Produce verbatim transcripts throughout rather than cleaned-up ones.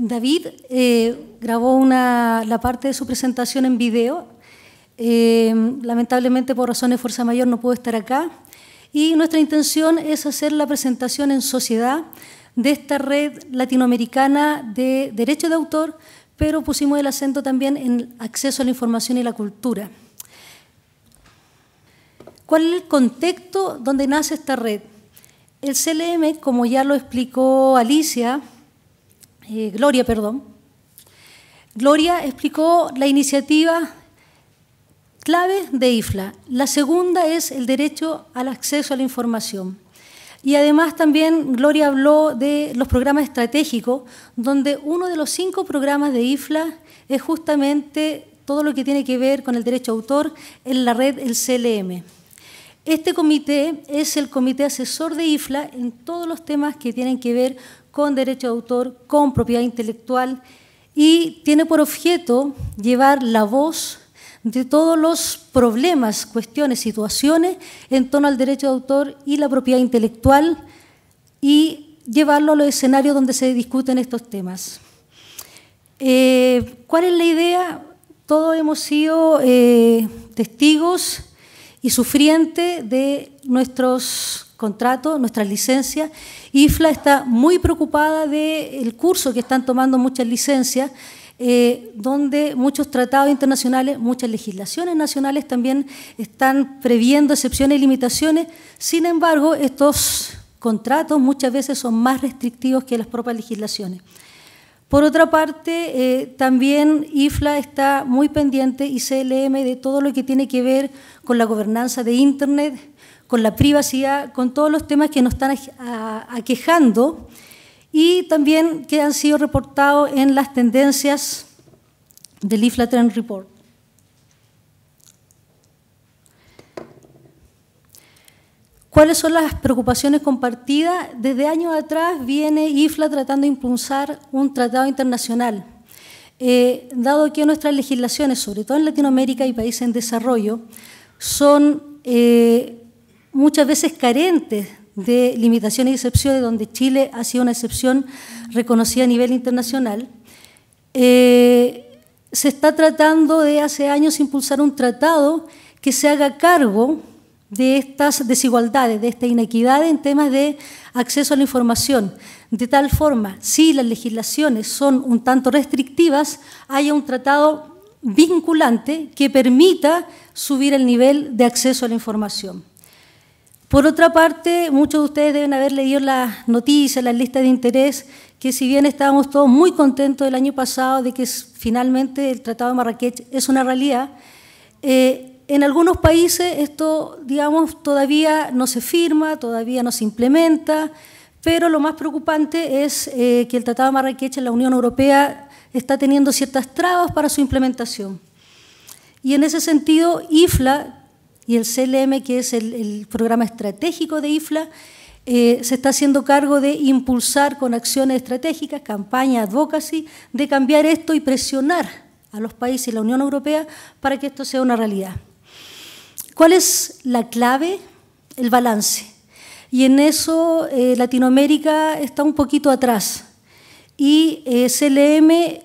David eh, grabó una, la parte de su presentación en video. Eh, lamentablemente, por razones de fuerza mayor, no pudo estar acá. Y nuestra intención es hacer la presentación en sociedad de esta red latinoamericana de derecho de autor, pero pusimos el acento también en acceso a la información y la cultura. ¿Cuál es el contexto donde nace esta red? El C L M, como ya lo explicó Alicia, eh, Gloria, perdón, Gloria explicó la iniciativa clave de I F L A. La segunda es el derecho al acceso a la información. Y además también Gloria habló de los programas estratégicos, donde uno de los cinco programas de I F L A es justamente todo lo que tiene que ver con el derecho de autor en la red, el C L M. Este comité es el comité asesor de I F L A en todos los temas que tienen que ver con derecho de autor, con propiedad intelectual, y tiene por objeto llevar la voz de todos los problemas, cuestiones, situaciones en torno al derecho de autor y la propiedad intelectual y llevarlo a los escenarios donde se discuten estos temas. Eh, ¿Cuál es la idea? Todos hemos sido eh, testigos y sufrientes de nuestros contratos, nuestras licencias. I F L A está muy preocupada del curso que están tomando muchas licencias, Eh, donde muchos tratados internacionales, muchas legislaciones nacionales también están previendo excepciones y limitaciones. Sin embargo, estos contratos muchas veces son más restrictivos que las propias legislaciones. Por otra parte, eh, también I F L A está muy pendiente, y C L M, de todo lo que tiene que ver con la gobernanza de Internet, con la privacidad, con todos los temas que nos están aquejando, y también que han sido reportados en las tendencias del I F L A Trend Report. ¿Cuáles son las preocupaciones compartidas? Desde años atrás viene I F L A tratando de impulsar un tratado internacional. Eh, dado que nuestras legislaciones, sobre todo en Latinoamérica y países en desarrollo, son eh, muchas veces carentes de limitaciones y excepciones, donde Chile ha sido una excepción reconocida a nivel internacional, eh, se está tratando de hace años impulsar un tratado que se haga cargo de estas desigualdades, de esta inequidad en temas de acceso a la información, de tal forma, si las legislaciones son un tanto restrictivas, haya un tratado vinculante que permita subir el nivel de acceso a la información. Por otra parte, muchos de ustedes deben haber leído las noticias, las listas de interés, que si bien estábamos todos muy contentos el año pasado de que finalmente el Tratado de Marrakech es una realidad, eh, en algunos países esto, digamos, todavía no se firma, todavía no se implementa, pero lo más preocupante es eh, que el Tratado de Marrakech en la Unión Europea está teniendo ciertas trabas para su implementación. Y en ese sentido, I F L A y el C L M, que es el, el programa estratégico de I F L A, eh, se está haciendo cargo de impulsar con acciones estratégicas, campañas, advocacy, de cambiar esto y presionar a los países y la Unión Europea para que esto sea una realidad. ¿Cuál es la clave? El balance. Y en eso eh, Latinoamérica está un poquito atrás. Y eh, C L M,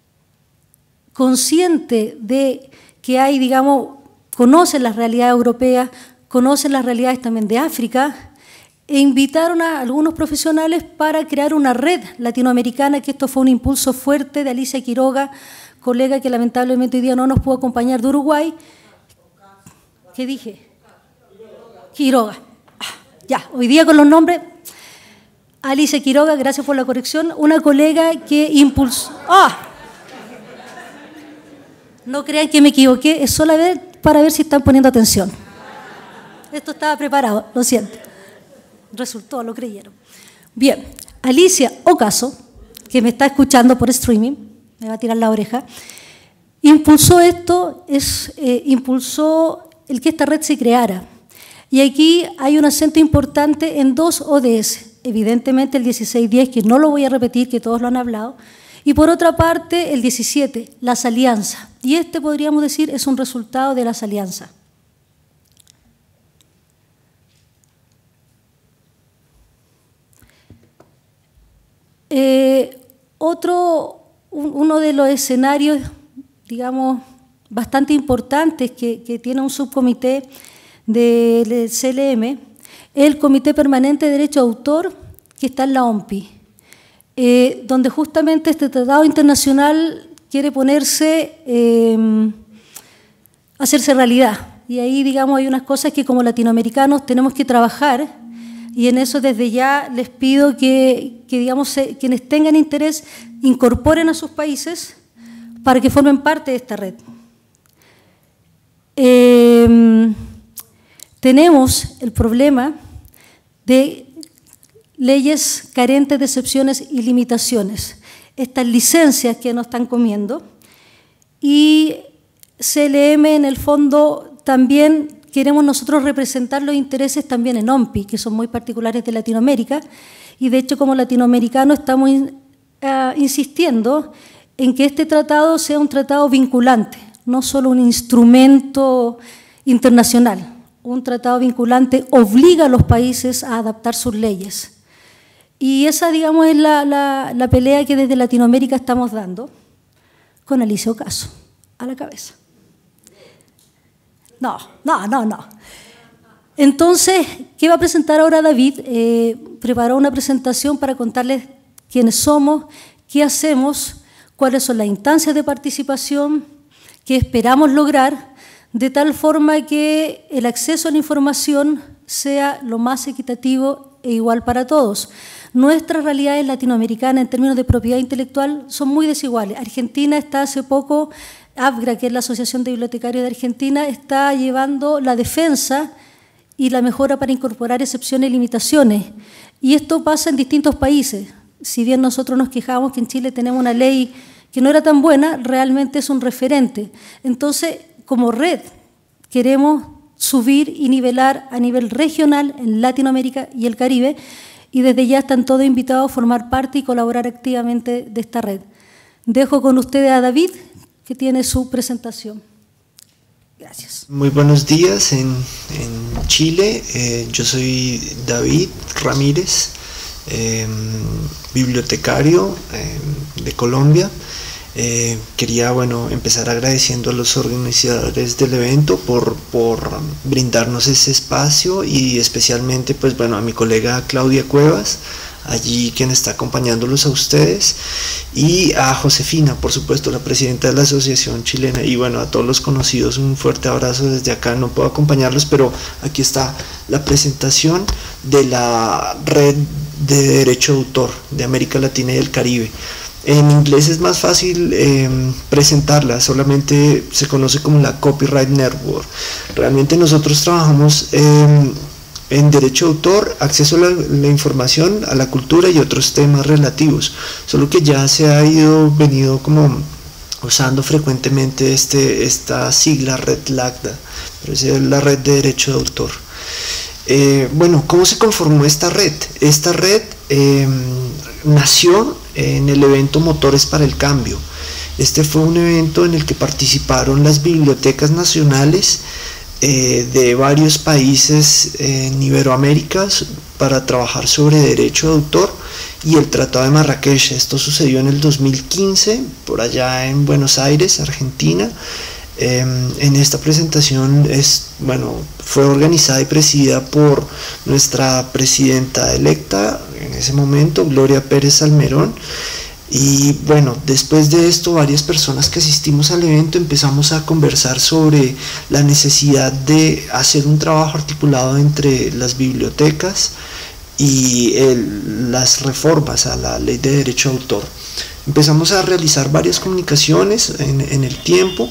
consciente de que hay, digamos, conocen las realidades europeas, conocen las realidades también de África, e invitaron a algunos profesionales para crear una red latinoamericana, que esto fue un impulso fuerte de Alicia Quiroga, colega que lamentablemente hoy día no nos pudo acompañar, de Uruguay. ¿Qué dije? Quiroga. Ah, ya, hoy día con los nombres. Alicia Quiroga, gracias por la corrección, una colega que impulsó... ¡Ah! No crean que me equivoqué, es solamente para ver si están poniendo atención. Esto estaba preparado, lo siento. Resultó, lo creyeron. Bien, Alicia Ocaso, que me está escuchando por streaming, me va a tirar la oreja, impulsó esto, es, eh, impulsó el que esta red se creara. Y aquí hay un acento importante en dos O D S. Evidentemente el dieciséis diez, que no lo voy a repetir, que todos lo han hablado, y por otra parte el diecisiete, las alianzas. Y este, podríamos decir, es un resultado de las alianzas. Eh, otro, uno de los escenarios, digamos, bastante importantes que, que tiene un subcomité del C L M es el Comité Permanente de Derecho de Autor, que está en la O M P I, eh, donde justamente este tratado internacional quiere ponerse, eh, hacerse realidad. Y ahí, digamos, hay unas cosas que como latinoamericanos tenemos que trabajar, y en eso desde ya les pido que, que digamos, se, quienes tengan interés incorporen a sus países para que formen parte de esta red. Eh, tenemos el problema de leyes carentes de excepciones y limitaciones, estas licencias que nos están comiendo, y C L M en el fondo también queremos nosotros representar los intereses también en O M P I, que son muy particulares de Latinoamérica, y de hecho como latinoamericanos estamos in, uh, insistiendo en que este tratado sea un tratado vinculante, no solo un instrumento internacional. Un tratado vinculante obliga a los países a adaptar sus leyes. Y esa, digamos, es la, la, la pelea que desde Latinoamérica estamos dando, con Alicia Ocaso a la cabeza. No, no, no, no. Entonces, ¿qué va a presentar ahora David? Eh, preparó una presentación para contarles quiénes somos, qué hacemos, cuáles son las instancias de participación, qué esperamos lograr, de tal forma que el acceso a la información sea lo más equitativo e igual para todos. Nuestras realidades latinoamericanas en términos de propiedad intelectual son muy desiguales. Argentina está hace poco, ABGRA, que es la Asociación de Bibliotecarios de Argentina, está llevando la defensa y la mejora para incorporar excepciones y limitaciones. Y esto pasa en distintos países. Si bien nosotros nos quejamos que en Chile tenemos una ley que no era tan buena, realmente es un referente. Entonces, como red, queremos subir y nivelar a nivel regional en Latinoamérica y el Caribe, y desde ya están todos invitados a formar parte y colaborar activamente de esta red. Dejo con ustedes a David, que tiene su presentación. Gracias. Muy buenos días en, en Chile. Eh, yo soy David Ramírez, eh, bibliotecario eh, de Colombia. Eh, quería bueno, empezar agradeciendo a los organizadores del evento por, por brindarnos ese espacio, y especialmente pues, bueno, a mi colega Claudia Cuevas, allí quien está acompañándolos a ustedes, y a Josefina, por supuesto, la presidenta de la Asociación Chilena, y bueno, a todos los conocidos un fuerte abrazo desde acá. No puedo acompañarlos, pero aquí está la presentación de la Red de Derecho de Autor de América Latina y el Caribe. En inglés es más fácil eh, presentarla, solamente se conoce como la Copyright Network. Realmente nosotros trabajamos eh, en derecho de autor, acceso a la, la información, a la cultura y otros temas relativos, solo que ya se ha ido, venido como usando frecuentemente este, esta sigla Red LACDA, pero es la Red de Derecho de Autor. Eh, bueno, ¿cómo se conformó esta red? Esta red eh, nació en el evento Motores para el Cambio. Este fue un evento en el que participaron las bibliotecas nacionales eh, de varios países en Iberoamérica para trabajar sobre derecho de autor y el Tratado de Marrakech. Esto sucedió en el dos mil quince, por allá en Buenos Aires, Argentina. Eh, en esta presentación es, bueno, fue organizada y presidida por nuestra presidenta electa en ese momento, Gloria Pérez Salmerón, y bueno, después de esto varias personas que asistimos al evento empezamos a conversar sobre la necesidad de hacer un trabajo articulado entre las bibliotecas y el, las reformas a la ley de derecho de autor. Empezamos a realizar varias comunicaciones en, en el tiempo.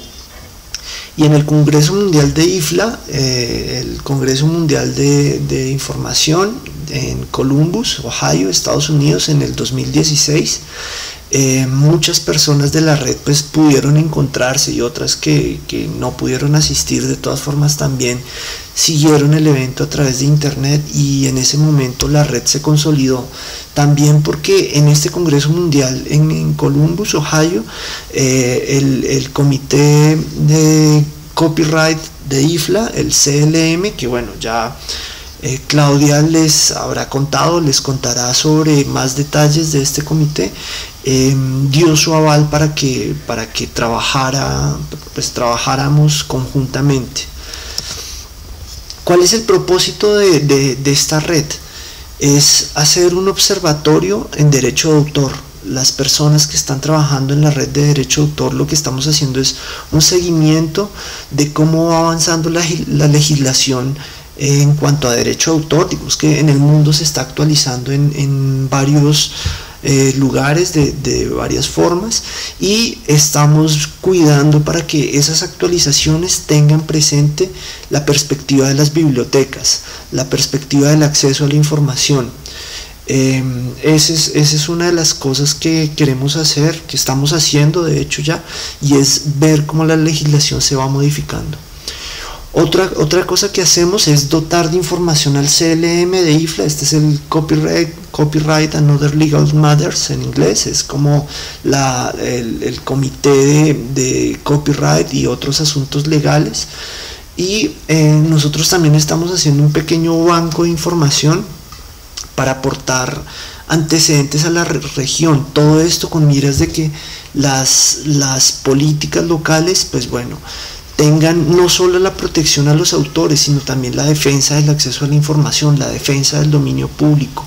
Y en el Congreso Mundial de I F L A, eh, el Congreso Mundial de, de Información en Columbus, Ohio, Estados Unidos, en el dos mil dieciséis, eh, muchas personas de la red pues pudieron encontrarse, y otras que, que no pudieron asistir de todas formas también siguieron el evento a través de internet, y en ese momento la red se consolidó también porque en este Congreso Mundial en, en Columbus, Ohio, eh, el, el Comité de Copyright de I F L A, el C L M, que bueno, ya Eh, Claudia les habrá contado, les contará sobre más detalles de este comité. Eh, dio su aval para que, para que trabajara, pues, trabajáramos conjuntamente. ¿Cuál es el propósito de, de, de esta red? Es hacer un observatorio en derecho de autor. Las personas que están trabajando en la red de derecho de autor, lo que estamos haciendo es un seguimiento de cómo va avanzando la, la legislación en cuanto a derecho de autor. Digamos que en el mundo se está actualizando en, en varios eh, lugares de, de varias formas, y estamos cuidando para que esas actualizaciones tengan presente la perspectiva de las bibliotecas, la perspectiva del acceso a la información. Eh, esa es, esa es una de las cosas que queremos hacer, que estamos haciendo de hecho ya, y es ver cómo la legislación se va modificando. Otra, otra cosa que hacemos es dotar de información al C L M de I F L A. Este es el Copyright, Copyright and Other Legal Matters en inglés. Es como la, el, el comité de, de copyright y otros asuntos legales. Y eh, nosotros también estamos haciendo un pequeño banco de información para aportar antecedentes a la región. Todo esto con miras de que las, las políticas locales, pues bueno, tengan no solo la protección a los autores, sino también la defensa del acceso a la información, la defensa del dominio público.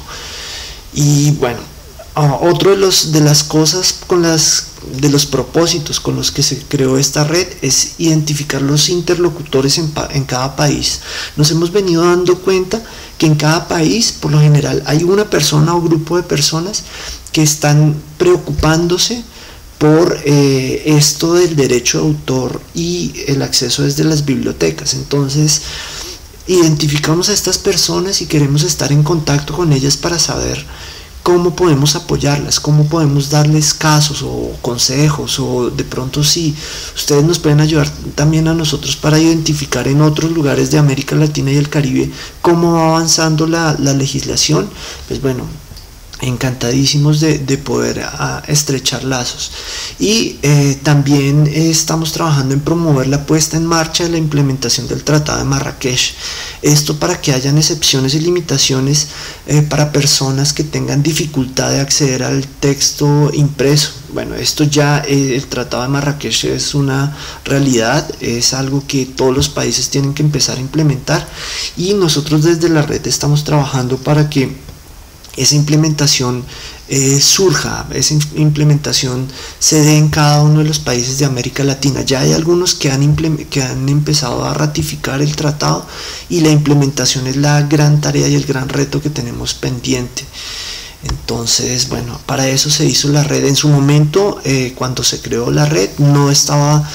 Y bueno, uh, otro de, los, de las cosas, con las, de los propósitos con los que se creó esta red es identificar los interlocutores en, en cada país. Nos hemos venido dando cuenta que en cada país, por lo general, hay una persona o grupo de personas que están preocupándose por eh, esto del derecho de autor y el acceso desde las bibliotecas. Entonces identificamos a estas personas y queremos estar en contacto con ellas para saber cómo podemos apoyarlas, cómo podemos darles casos o consejos, o de pronto si ustedes nos pueden ayudar también a nosotros para identificar en otros lugares de América Latina y el Caribe cómo va avanzando la, la legislación, pues bueno, encantadísimos de, de poder a, estrechar lazos. Y eh, también eh, estamos trabajando en promover la puesta en marcha de la implementación del Tratado de Marrakech. Esto para que hayan excepciones y limitaciones eh, para personas que tengan dificultad de acceder al texto impreso. Bueno, esto ya, eh, el Tratado de Marrakech es una realidad, es algo que todos los países tienen que empezar a implementar, y nosotros desde la red estamos trabajando para que esa implementación eh, surja, esa implementación se dé en cada uno de los países de América Latina. Ya hay algunos que han, que han empezado a ratificar el tratado, y la implementación es la gran tarea y el gran reto que tenemos pendiente. Entonces, bueno, para eso se hizo la red. En su momento, eh, cuando se creó la red, no estaba...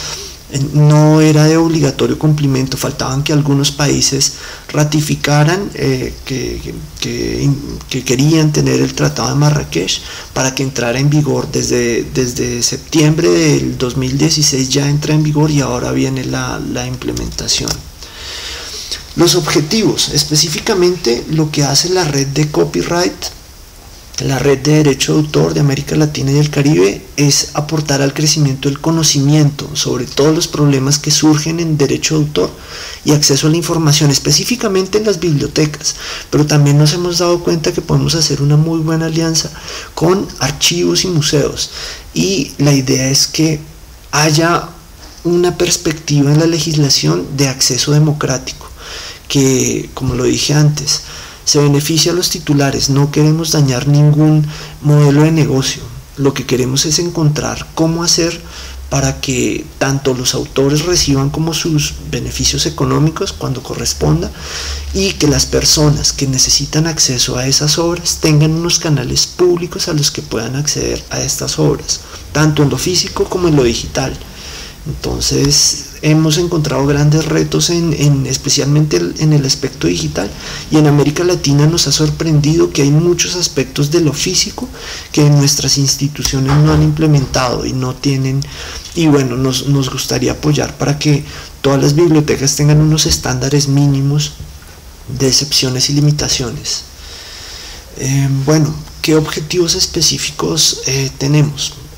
no era de obligatorio cumplimiento, faltaban que algunos países ratificaran eh, que, que, que querían tener el Tratado de Marrakech para que entrara en vigor. Desde, desde septiembre del dos mil dieciséis ya entra en vigor, y ahora viene la, la implementación. Los objetivos, específicamente lo que hace la red de copyright, la red de derecho de autor de América Latina y el Caribe, es aportar al crecimiento del conocimiento sobre todos los problemas que surgen en derecho de autor y acceso a la información, específicamente en las bibliotecas, pero también nos hemos dado cuenta que podemos hacer una muy buena alianza con archivos y museos, y la idea es que haya una perspectiva en la legislación de acceso democrático, que, como lo dije antes, se beneficia a los titulares. No queremos dañar ningún modelo de negocio. Lo que queremos es encontrar cómo hacer para que tanto los autores reciban como sus beneficios económicos cuando corresponda, y que las personas que necesitan acceso a esas obras tengan unos canales públicos a los que puedan acceder a estas obras, tanto en lo físico como en lo digital. Entonces hemos encontrado grandes retos en, en especialmente en el aspecto digital, y en América Latina nos ha sorprendido que hay muchos aspectos de lo físico que nuestras instituciones no han implementado y no tienen, y bueno, nos, nos gustaría apoyar para que todas las bibliotecas tengan unos estándares mínimos de excepciones y limitaciones. Eh, bueno, ¿qué objetivos específicos eh, tenemos?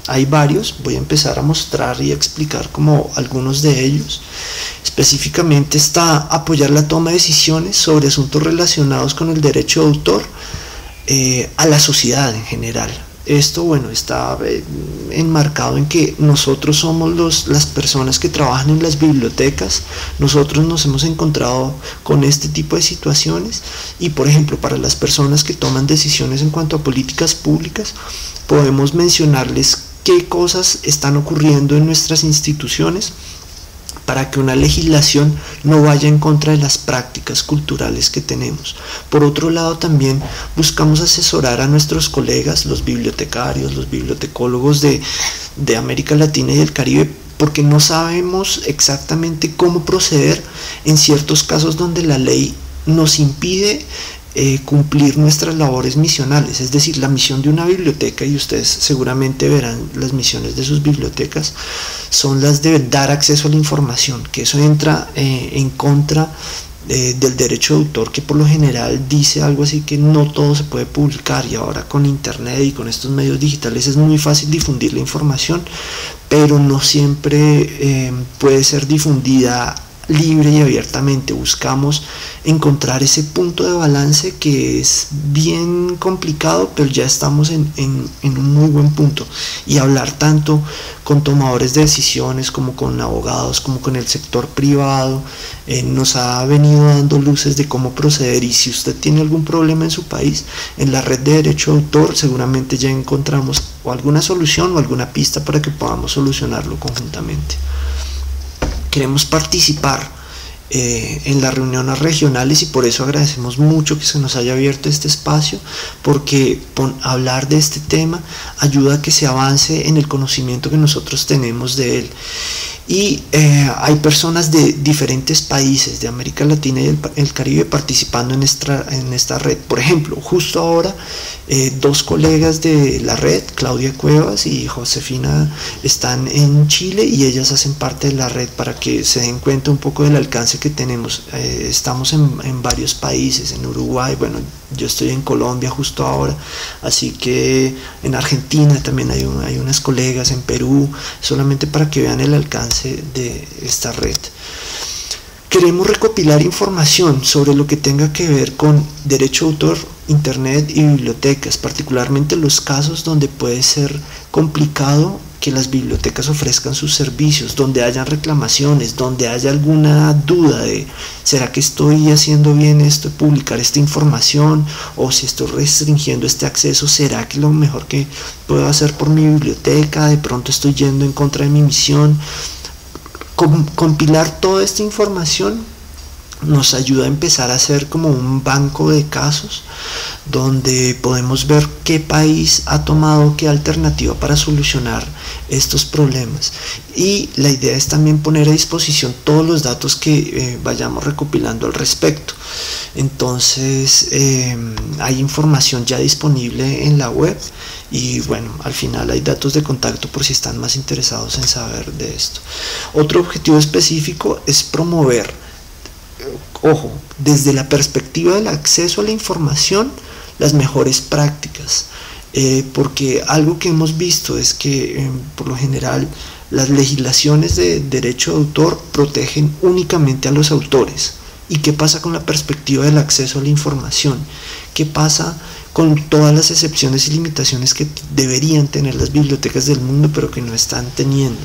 hay varios, voy a empezar a mostrar y a explicar como algunos de ellos. Específicamente está apoyar la toma de decisiones sobre asuntos relacionados con el derecho de autor eh, a la sociedad en general. Esto, bueno, está eh, enmarcado en que nosotros somos los, las personas que trabajan en las bibliotecas, nosotros nos hemos encontrado con este tipo de situaciones y, por ejemplo, para las personas que toman decisiones en cuanto a políticas públicas, podemos mencionarles qué cosas están ocurriendo en nuestras instituciones para que una legislación no vaya en contra de las prácticas culturales que tenemos. Por otro lado, también buscamos asesorar a nuestros colegas, los bibliotecarios, los bibliotecólogos de, de América Latina y del Caribe, porque no sabemos exactamente cómo proceder en ciertos casos donde la ley nos impide Eh, cumplir nuestras labores misionales. Es decir, la misión de una biblioteca, y ustedes seguramente verán las misiones de sus bibliotecas, son las de dar acceso a la información, que eso entra eh, en contra eh, del derecho de autor, que por lo general dice algo así que no todo se puede publicar, y ahora con internet y con estos medios digitales es muy fácil difundir la información, pero no siempre eh, puede ser difundida libre y abiertamente. Buscamos encontrar ese punto de balance que es bien complicado, pero ya estamos en, en, en un muy buen punto, y hablar tanto con tomadores de decisiones como con abogados, como con el sector privado, eh, nos ha venido dando luces de cómo proceder. Y si usted tiene algún problema en su país, en la red de derecho de autor seguramente ya encontramos o alguna solución o alguna pista para que podamos solucionarlo conjuntamente. Queremos participar eh, en las reuniones regionales, y por eso agradecemos mucho que se nos haya abierto este espacio, porque pon, hablar de este tema ayuda a que se avance en el conocimiento que nosotros tenemos de él. Y eh, hay personas de diferentes países de América Latina y el, el Caribe participando en esta, en esta red. Por ejemplo, justo ahora eh, dos colegas de la red, Claudia Cuevas y Josefina, están en Chile, y ellas hacen parte de la red para que se den cuenta un poco del alcance que tenemos. Eh, estamos en, en varios países, en Uruguay, bueno, yo estoy en Colombia justo ahora, así que en Argentina también hay, un, hay unas colegas, en Perú, solamente para que vean el alcance de esta red. Queremos recopilar información sobre lo que tenga que ver con derecho de autor, internet y bibliotecas, particularmente los casos donde puede ser complicado que las bibliotecas ofrezcan sus servicios, donde hayan reclamaciones, donde haya alguna duda de ¿será que estoy haciendo bien esto de publicar esta información? O si estoy restringiendo este acceso, ¿será que lo mejor que puedo hacer por mi biblioteca? De pronto estoy yendo en contra de mi misión. Com- compilar toda esta información nos ayuda a empezar a hacer como un banco de casos donde podemos ver qué país ha tomado qué alternativa para solucionar estos problemas, y la idea es también poner a disposición todos los datos que eh, vayamos recopilando al respecto. Entonces eh, hay información ya disponible en la web, y bueno, al final hay datos de contacto por si están más interesados en saber de esto. Otro objetivo específico es promover, ojo, desde la perspectiva del acceso a la información, las mejores prácticas, eh, porque algo que hemos visto es que eh, por lo general las legislaciones de derecho de autor protegen únicamente a los autores. ¿Y qué pasa con la perspectiva del acceso a la información? ¿Qué pasa con todas las excepciones y limitaciones que deberían tener las bibliotecas del mundo pero que no están teniendo?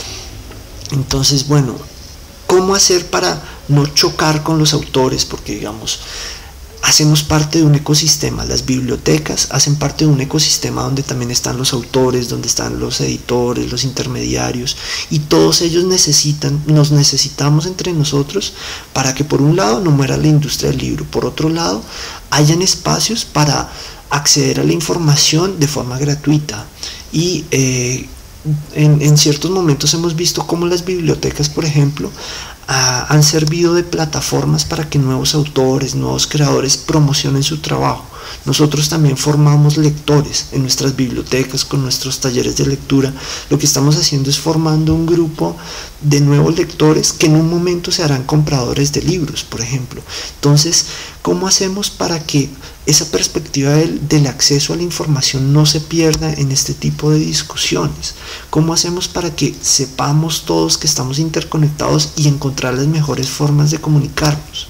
Entonces, bueno, ¿cómo hacer para no chocar con los autores? Porque, digamos, hacemos parte de un ecosistema. Las bibliotecas hacen parte de un ecosistema donde también están los autores, donde están los editores, los intermediarios, y todos ellos necesitan, nos necesitamos entre nosotros para que, por un lado, no muera la industria del libro, por otro lado, hayan espacios para acceder a la información de forma gratuita. Y eh, en, en ciertos momentos hemos visto cómo las bibliotecas, por ejemplo, Uh, han servido de plataformas para que nuevos autores, nuevos creadores promocionen su trabajo. Nosotros también formamos lectores en nuestras bibliotecas con nuestros talleres de lectura. Lo que estamos haciendo es formando un grupo de nuevos lectores que en un momento se harán compradores de libros, por ejemplo. Entonces, ¿cómo hacemos para que esa perspectiva del, del acceso a la información no se pierda en este tipo de discusiones. ¿Cómo hacemos para que sepamos todos que estamos interconectados y encontrar las mejores formas de comunicarnos?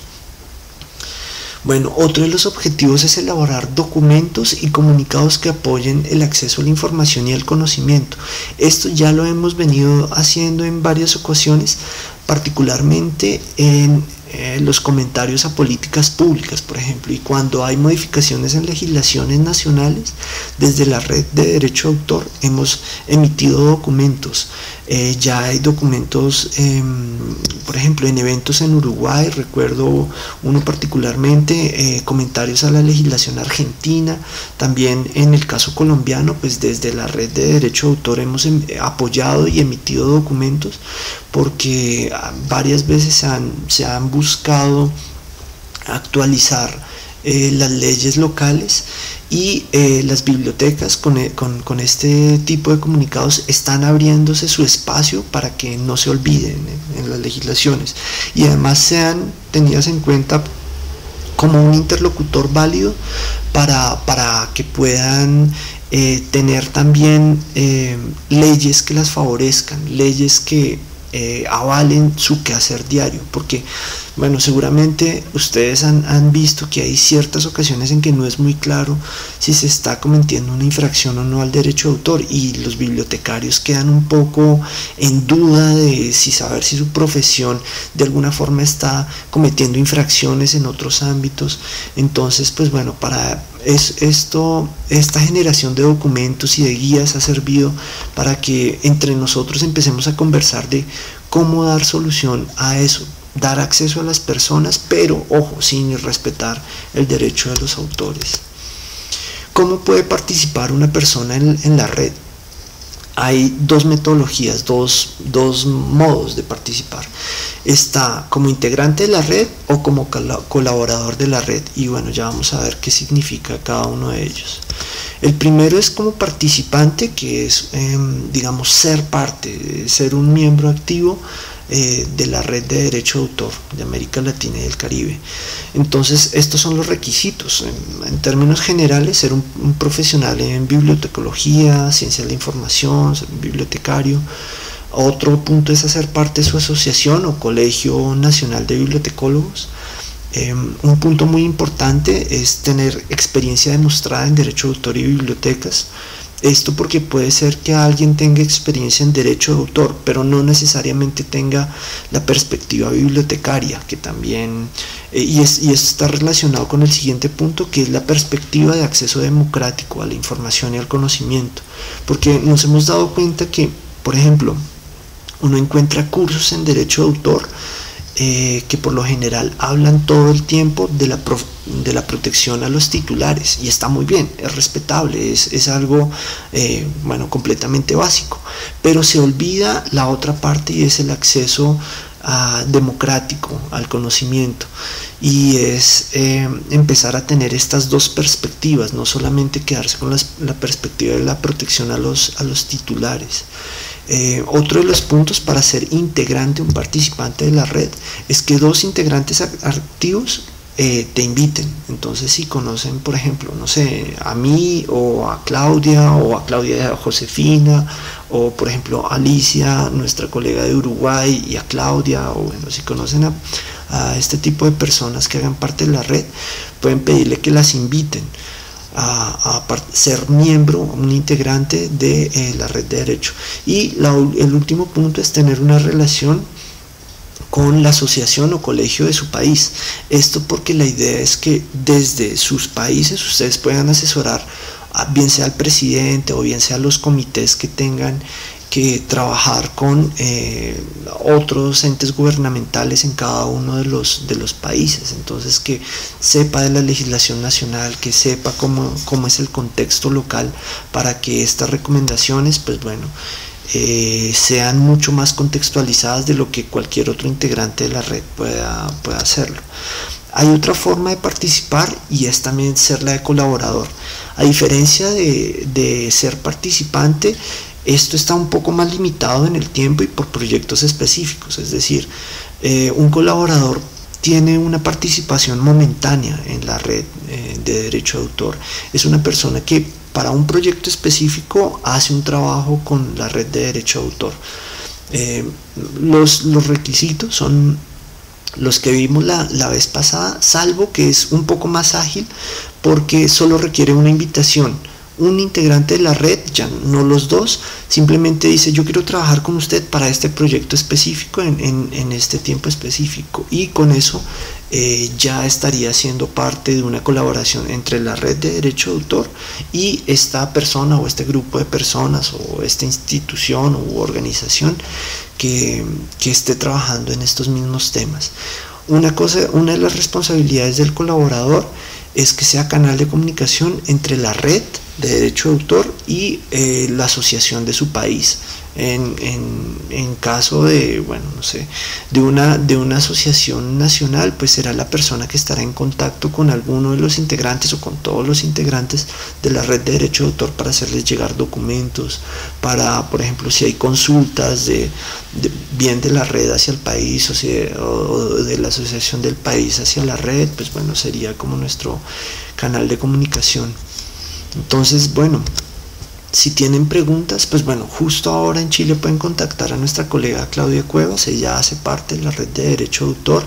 Bueno, otro de los objetivos es elaborar documentos y comunicados que apoyen el acceso a la información y al conocimiento. Esto ya lo hemos venido haciendo en varias ocasiones, particularmente en eh, los comentarios a políticas públicas, por ejemplo, y cuando hay modificaciones en legislaciones nacionales, desde la red de derecho de autor hemos emitido documentos. Eh, ya hay documentos, eh, por ejemplo, en eventos en Uruguay, recuerdo uno particularmente, eh, comentarios a la legislación argentina. También en el caso colombiano, pues desde la red de derecho de autor hemos em, apoyado y emitido documentos, porque varias veces se han, se han buscado actualizar eh, las leyes locales, y eh, las bibliotecas con, con, con este tipo de comunicados están abriéndose su espacio para que no se olviden en, en las legislaciones, y además sean tenidas en cuenta como un interlocutor válido para, para que puedan eh, tener también eh, leyes que las favorezcan, leyes que eh, avalen su quehacer diario, porque bueno, seguramente ustedes han, han visto que hay ciertas ocasiones en que no es muy claro si se está cometiendo una infracción o no al derecho de autor, y los bibliotecarios quedan un poco en duda de si saber si su profesión de alguna forma está cometiendo infracciones en otros ámbitos. Entonces, pues bueno, para es, esto, esta generación de documentos y de guías ha servido para que entre nosotros empecemos a conversar de cómo dar solución a eso, dar acceso a las personas, pero ojo, sin respetar el derecho de los autores. ¿Cómo puede participar una persona en, en la red? Hay dos metodologías, dos, dos modos de participar. Está como integrante de la red o como colaborador de la red, y bueno, ya vamos a ver qué significa cada uno de ellos. El primero es como participante, que es, eh, digamos, ser parte, ser un miembro activo eh, de la red de derecho de autor de América Latina y del Caribe. Entonces, estos son los requisitos. En, en términos generales, ser un, un profesional en bibliotecología, ciencia de la información, ser un bibliotecario. Otro punto es hacer parte de su asociación o Colegio Nacional de Bibliotecólogos. Eh, un punto muy importante es tener experiencia demostrada en derecho de autor y bibliotecas. Esto porque puede ser que alguien tenga experiencia en derecho de autor, pero no necesariamente tenga la perspectiva bibliotecaria, que también, eh, y, es, y esto está relacionado con el siguiente punto, que es la perspectiva de acceso democrático a la información y al conocimiento, porque nos hemos dado cuenta que, por ejemplo, uno encuentra cursos en derecho de autor Eh, que por lo general hablan todo el tiempo de la, pro, de la protección a los titulares, y está muy bien, es respetable, es, es algo eh, bueno, completamente básico, pero se olvida la otra parte, y es el acceso uh, democrático al conocimiento, y es eh, empezar a tener estas dos perspectivas, no solamente quedarse con las, la perspectiva de la protección a los, a los titulares. Eh, otro de los puntos para ser integrante, un participante de la red, es que dos integrantes activos eh, te inviten. Entonces, si conocen, por ejemplo, no sé, a mí o a Claudia o a Claudia Josefina, o por ejemplo a Alicia, nuestra colega de Uruguay, y a Claudia, o bueno, si conocen a, a este tipo de personas que hagan parte de la red, pueden pedirle que las inviten A, a ser miembro, un integrante de eh, la red de derecho. Y la, el último punto es tener una relación con la asociación o colegio de su país. Esto porque la idea es que desde sus países ustedes puedan asesorar a, bien sea al presidente o bien sea los comités que tengan que trabajar con eh, otros entes gubernamentales en cada uno de los, de los países. Entonces, que sepa de la legislación nacional, que sepa cómo, cómo es el contexto local, para que estas recomendaciones, pues bueno, eh, sean mucho más contextualizadas de lo que cualquier otro integrante de la red pueda, pueda hacerlo. Hay otra forma de participar, y es también ser la de colaborador. A diferencia de, de ser participante, esto está un poco más limitado en el tiempo y por proyectos específicos, es decir, eh, un colaborador tiene una participación momentánea en la red eh, de derecho de autor. Es una persona que para un proyecto específico hace un trabajo con la red de derecho de autor. Eh, los, los requisitos son los que vimos la, la vez pasada, salvo que es un poco más ágil porque solo requiere una invitación. Un integrante de la red, ya no los dos, simplemente dice: yo quiero trabajar con usted para este proyecto específico en, en, en este tiempo específico, y con eso eh, ya estaría siendo parte de una colaboración entre la red de derecho de autor y esta persona o este grupo de personas o esta institución u organización que, que esté trabajando en estos mismos temas. Una cosa, una de las responsabilidades del colaborador es que sea canal de comunicación entre la red de derecho de autor y eh, la asociación de su país. En, en, en caso de, bueno, no sé, de una, de una asociación nacional, pues será la persona que estará en contacto con alguno de los integrantes o con todos los integrantes de la red de derecho de autor para hacerles llegar documentos, para, por ejemplo, si hay consultas de, de bien de la red hacia el país o, si, o de la asociación del país hacia la red, pues bueno, sería como nuestro canal de comunicación. Entonces, bueno, si tienen preguntas, pues bueno, justo ahora en Chile pueden contactar a nuestra colega Claudia Cuevas. Ella hace parte de la red de derecho de autor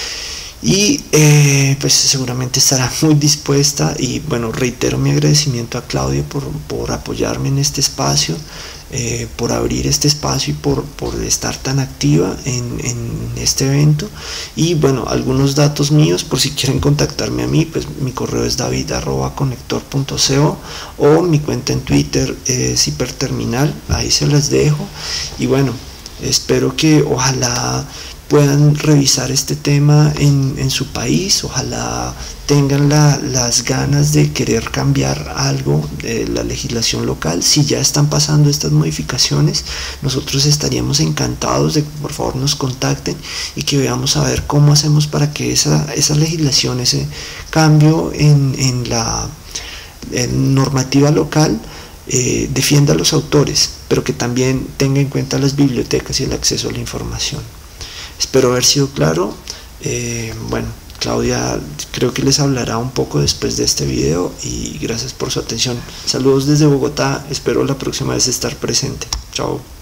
y eh, pues seguramente estará muy dispuesta. Y bueno, reitero mi agradecimiento a Claudia por, por apoyarme en este espacio, eh, por abrir este espacio y por, por estar tan activa en, en este evento. Y bueno, algunos datos míos por si quieren contactarme a mí, pues mi correo es david arroba conector punto co o mi cuenta en Twitter es hiperterminal, ahí se las dejo. Y bueno, espero que ojalá puedan revisar este tema en, en su país, ojalá tengan la, las ganas de querer cambiar algo de la legislación local. Si ya están pasando estas modificaciones, nosotros estaríamos encantados de que por favor nos contacten y que veamos a ver cómo hacemos para que esa, esa legislación, ese cambio en, en la en normativa local eh, defienda a los autores, pero que también tenga en cuenta las bibliotecas y el acceso a la información. Espero haber sido claro. Eh, bueno, Claudia creo que les hablará un poco después de este video y gracias por su atención. Saludos desde Bogotá, espero la próxima vez estar presente. Chao.